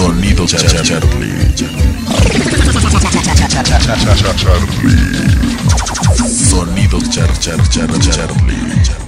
Sonido Charlie. Sonido Charlie.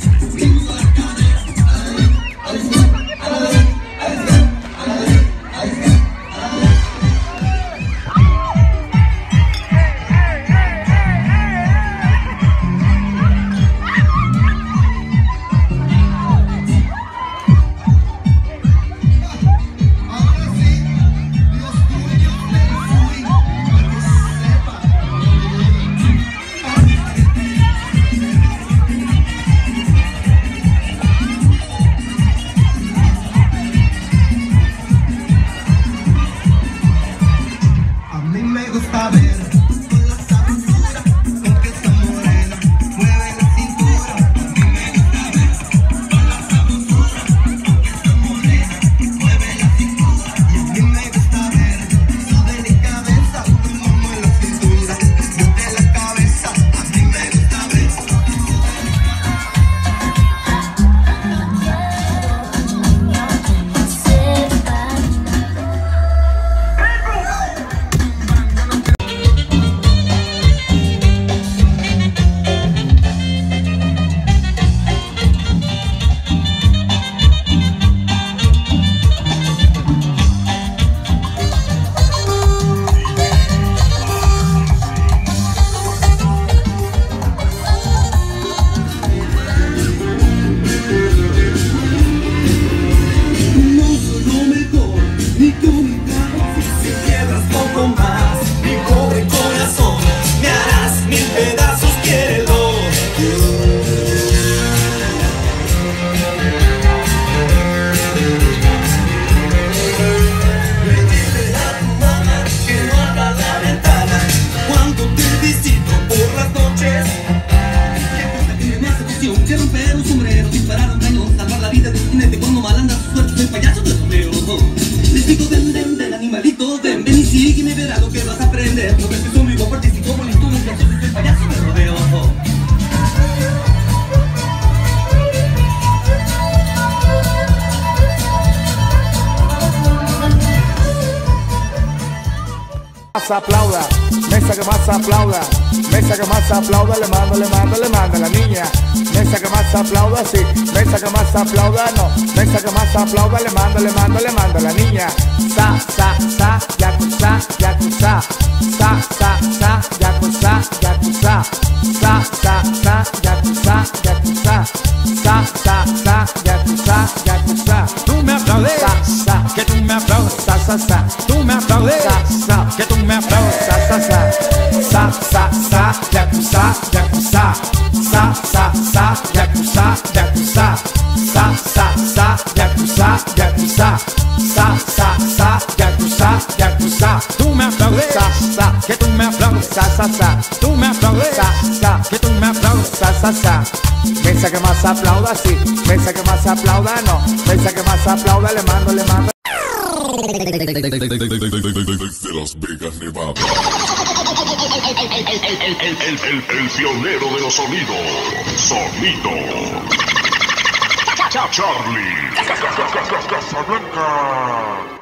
Aplauda, mesa que más aplauda, mesa que más aplauda, le manda la niña, mesa que más aplauda, sí, mesa que más aplauda, no, mesa que más aplauda, le manda la niña, sa, yakuza, yakuza, sa, yakuza, yakuza, sa, yakuza, yakuza, sa, yakuza, yakuza, tú me aplaudes, que tú me aplaudes, sa, tú me aplaudes, que tú me aplaudes, sa, yakuza, yakuza, sa, yakuza, yakuza, sa, yakuza, yakuza, sa, yakuza, yakuza, tú me aplaudes, que tú me aplaudes, tú me aplaudes, que tú me aplaudes, mesa que más aplauda, sí, mesa que más aplauda, no, mesa que más aplauda, le mando. De Las Vegas, Nevada. El pionero de los sonidos. Sonido Charlie. Casablanca.